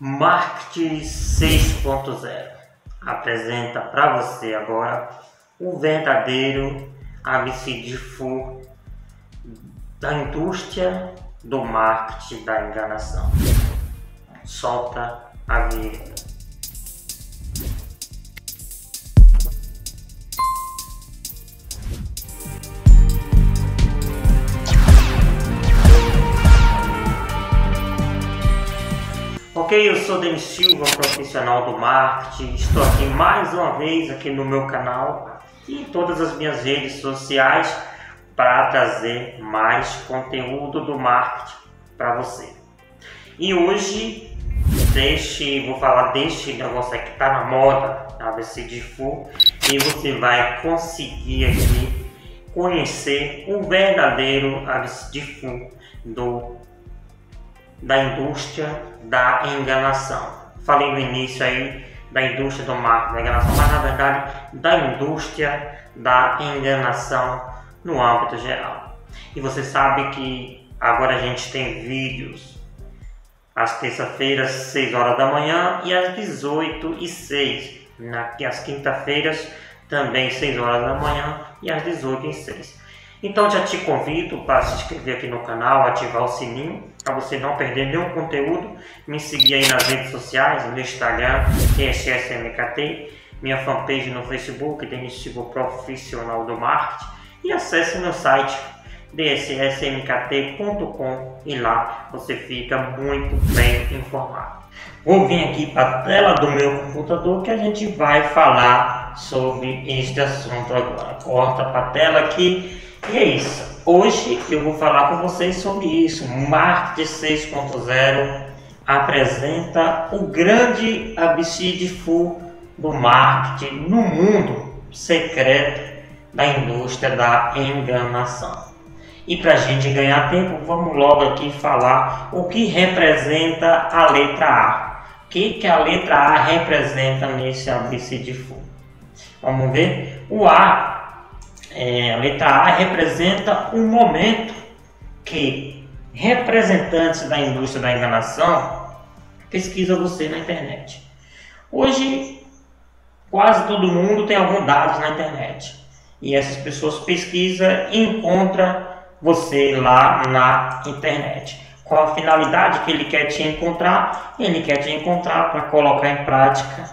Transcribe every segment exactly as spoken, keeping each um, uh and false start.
Marketing seis ponto zero apresenta para você agora o verdadeiro A B C D Full da indústria do marketing da enganação. Solta a vinheta. Ok, eu sou Denis Silva, profissional do marketing. Estou aqui mais uma vez aqui no meu canal e em todas as minhas redes sociais para trazer mais conteúdo do marketing para você. E hoje deste, vou falar deste negócio aqui que está na moda, A B C D Full, e você vai conseguir aqui conhecer o verdadeiro A B C D Full do da indústria da enganação. Falei no início aí da indústria do marketing da enganação, mas na verdade da indústria da enganação no âmbito geral. E você sabe que agora a gente tem vídeos às terça-feiras, seis horas da manhã, e às dezoito e seis. Às quinta-feiras também seis horas da manhã e às dezoito e seis. Então já te convido para se inscrever aqui no canal, ativar o sininho para você não perder nenhum conteúdo. Me seguir aí nas redes sociais, no Instagram, D S S M K T, minha fanpage no Facebook, Denis Silva Profissional do Marketing, e acesse meu site D S S M K T ponto com e lá você fica muito bem informado. Vou vir aqui para a tela do meu computador que a gente vai falar sobre este assunto agora. Corta para a tela aqui. E é isso, hoje eu vou falar com vocês sobre isso. Marketing seis ponto zero apresenta o grande A B C D Full do marketing no mundo secreto da indústria da enganação. E para a gente ganhar tempo, vamos logo aqui falar o que representa a letra A. O que, que a letra A representa nesse A B C D Full? Vamos ver? O A É, a letra A representa um momento que representantes da indústria da enganação pesquisam você na internet. Hoje, quase todo mundo tem alguns dados na internet. E essas pessoas pesquisam e encontram você lá na internet. Qual a finalidade que ele quer te encontrar? Ele quer te encontrar para colocar em prática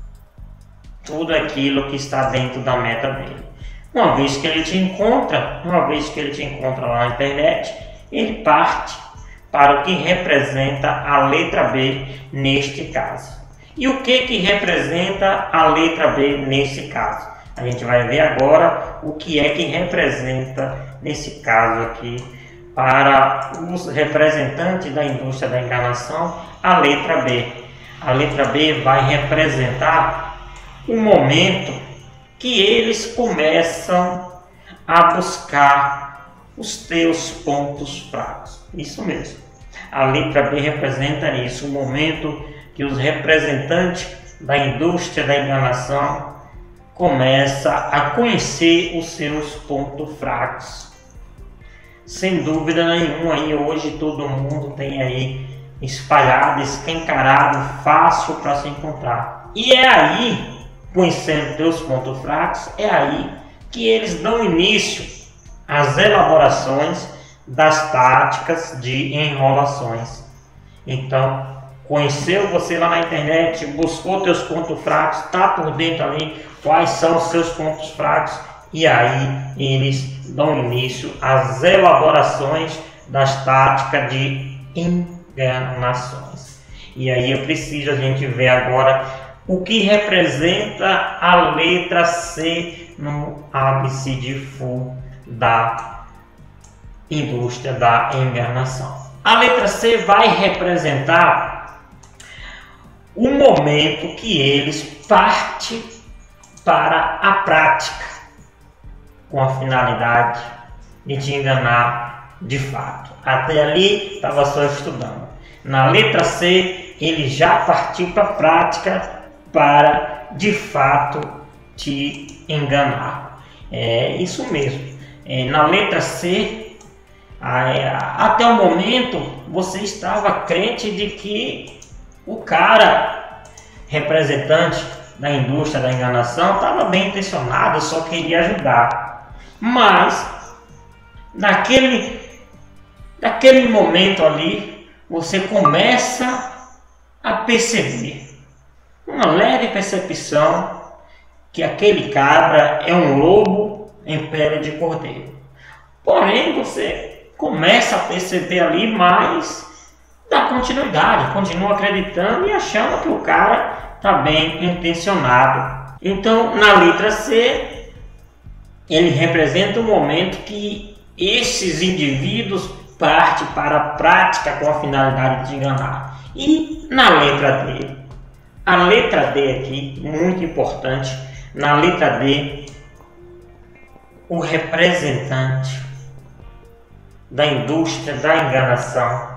tudo aquilo que está dentro da meta dele. Uma vez que ele te encontra, uma vez que ele te encontra lá na internet, ele parte para o que representa a letra B neste caso. E o que que representa a letra B nesse caso? A gente vai ver agora o que é que representa nesse caso aqui para os representantes da indústria da enganação a letra B. A letra B vai representar o momento que eles começam a buscar os teus pontos fracos. Isso mesmo. A letra B representa isso, o momento que os representantes da indústria da enganação começam a conhecer os seus pontos fracos. Sem dúvida nenhuma, aí hoje todo mundo tem aí espalhado, escancarado, fácil para se encontrar. E é aí, conhecendo teus pontos fracos, é aí que eles dão início às elaborações das táticas de enrolações. Então, conheceu você lá na internet, buscou teus pontos fracos, está por dentro ali quais são os seus pontos fracos, e aí eles dão início às elaborações das táticas de enganações. E aí eu preciso a gente ver agora o que representa a letra C no A B C D Full da indústria da enganação. A letra C vai representar o momento que eles partem para a prática com a finalidade de te enganar de fato. Até ali estava só estudando. Na letra C ele já partiu para a prática para de fato te enganar. É isso mesmo. É, na letra C, até o momento você estava crente de que o cara, representante da indústria da enganação, estava bem intencionado, só queria ajudar. Mas, naquele, naquele momento ali, você começa a perceber, uma leve percepção, que aquele cabra é um lobo em pele de cordeiro. Porém, você começa a perceber ali, mas dá continuidade, continua acreditando e achando que o cara está bem intencionado. Então, na letra C, ele representa um momento que esses indivíduos partem para a prática com a finalidade de enganar. E na letra D, a letra D aqui, muito importante, na letra D, o representante da indústria da enganação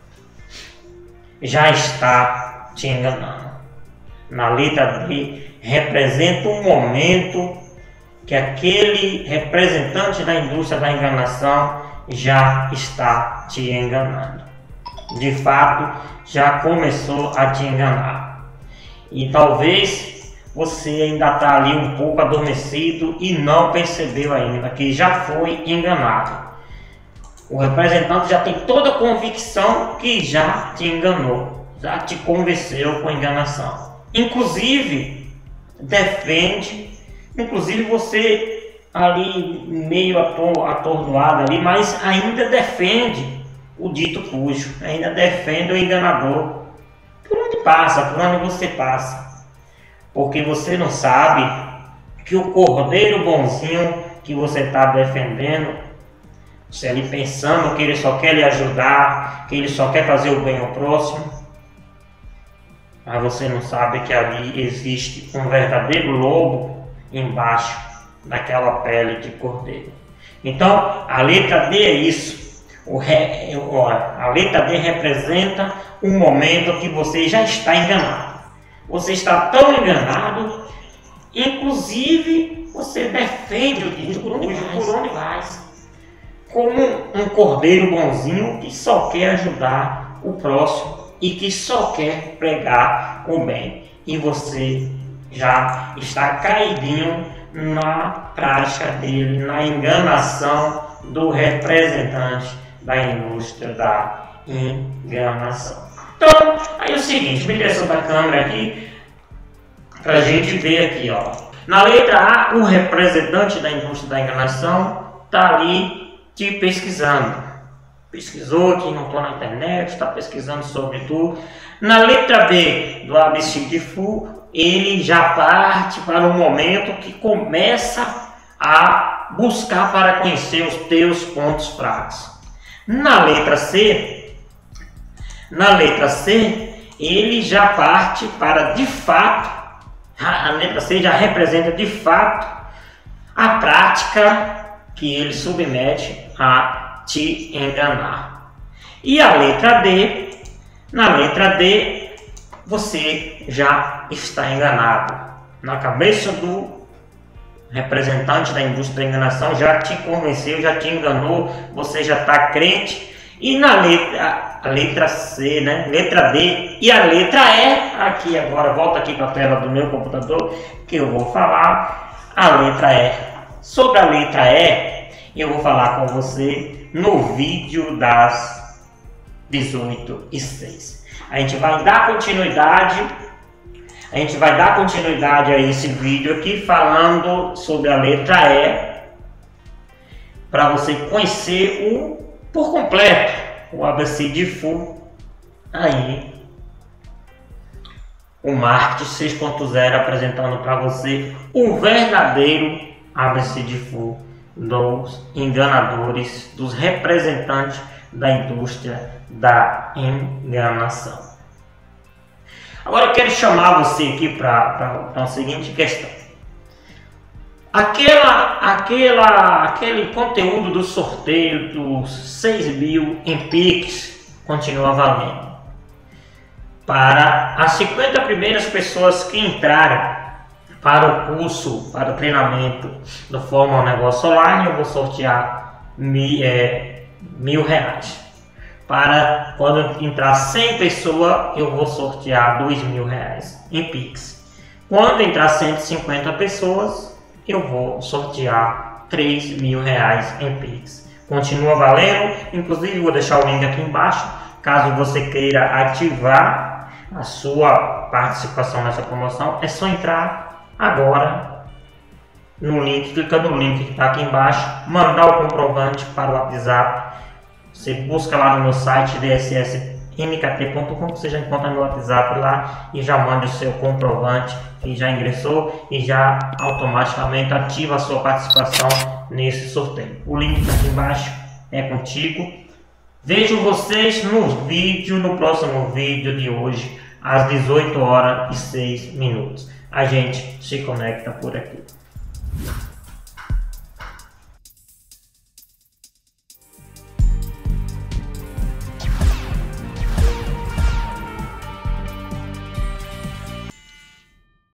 já está te enganando. Na letra D, representa um momento que aquele representante da indústria da enganação já está te enganando. De fato, já começou a te enganar. E talvez você ainda está ali um pouco adormecido e não percebeu ainda que já foi enganado. O representante já tem toda a convicção que já te enganou, já te convenceu com a enganação. Inclusive, defende, inclusive você ali meio ator, atordoado ali, mas ainda defende o dito cujo, ainda defende o enganador. Por onde passa, por onde você passa. Porque você não sabe que o cordeiro bonzinho que você está defendendo, você ali pensando que ele só quer lhe ajudar, que ele só quer fazer o bem ao próximo, mas você não sabe que ali existe um verdadeiro lobo embaixo daquela pele de cordeiro. Então, a letra D é isso. O re... A letra D representa um momento que você já está enganado. Você está tão enganado, inclusive você defende o dito cujo por onde vai, como um cordeiro bonzinho que só quer ajudar o próximo e que só quer pregar o bem. E você já está caidinho na prática dele, na enganação do representante da indústria da enganação. Então, aí é o seguinte, me direção da câmera aqui, para a gente ver aqui, ó. Na letra A, o representante da indústria da enganação está ali te pesquisando. Pesquisou que não estou na internet, está pesquisando sobre tudo. Na letra B do A B C de Fu, ele já parte para um momento que começa a buscar para conhecer os teus pontos fracos. Na letra C, na letra C, ele já parte para de fato, a letra C já representa de fato a prática que ele submete a te enganar. E a letra D, na letra D, você já está enganado. Na cabeça do representante da indústria da enganação já te convenceu, já te enganou, você já está crente. E na letra, a letra C, né? Letra D e a letra E, aqui agora, volta aqui para a tela do meu computador, que eu vou falar a letra E. Sobre a letra E, eu vou falar com você no vídeo das dezoito e seis. A gente vai dar continuidade, a gente vai dar continuidade a esse vídeo aqui falando sobre a letra E, para você conhecer o por completo o A B C de Fu, aí o Marketing seis ponto zero apresentando para você o verdadeiro A B C de Fu dos enganadores, dos representantes da indústria da enganação. Agora eu quero chamar você aqui para a seguinte questão. Aquela, aquela, aquele conteúdo do sorteio dos seis mil em Pix continua valendo. Para as cinquenta primeiras pessoas que entraram para o curso, para o treinamento do Fórmula Negócio Online, eu vou sortear mil, é, mil reais. para quando entrar cem pessoas, eu vou sortear dois mil reais em Pix. Quando entrar cento e cinquenta pessoas, eu vou sortear três mil reais em Pix. Continua valendo, inclusive vou deixar o link aqui embaixo, caso você queira ativar a sua participação nessa promoção, é só entrar agora no link, clica no link que está aqui embaixo, mandar o comprovante para o WhatsApp. Você busca lá no meu site d s s m k t ponto com, você já encontra meu WhatsApp lá e já manda o seu comprovante que já ingressou e já automaticamente ativa a sua participação nesse sorteio. O link está aqui embaixo, é contigo. Vejo vocês no vídeo, no próximo vídeo de hoje, às dezoito horas e seis minutos. A gente se conecta por aqui.